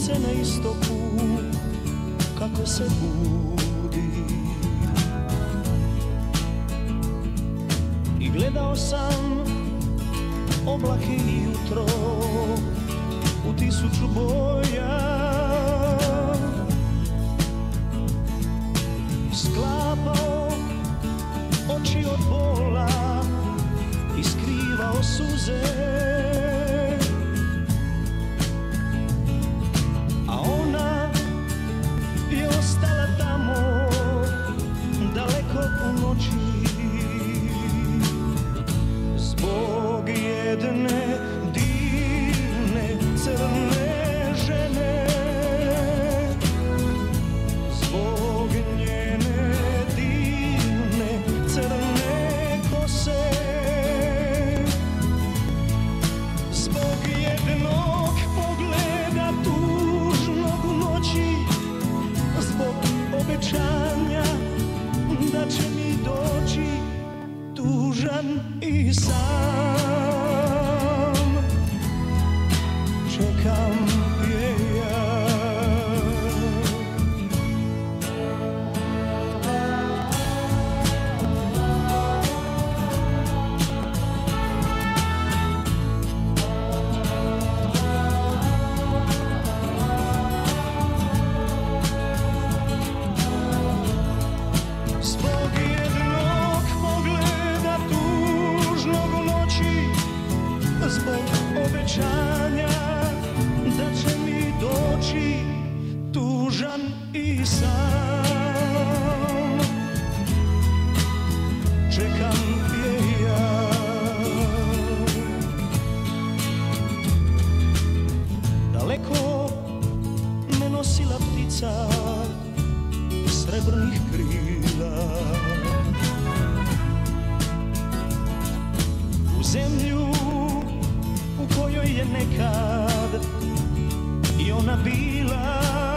sunce na istoku kako se budi. I gledao sam oblake i jutro u tisuću boja, sklapao oči od bola i skrivao suze, a ona je ostala tamo daleko u noći zbog jedne divne crne žene, zbog njene divne crne kose, zbog jednog pogleda tužnog u noći, zbog obećanja da će mi doći tužan i sam. Čekam je ja. Zbog jednog pogleda tužnog u noći, zbog obećanja da će mi doći tužan i sam. Čekam je ja. Daleko me nosila ptica srebrnih krila, u zemlju u kojoj je nekad i ona bila.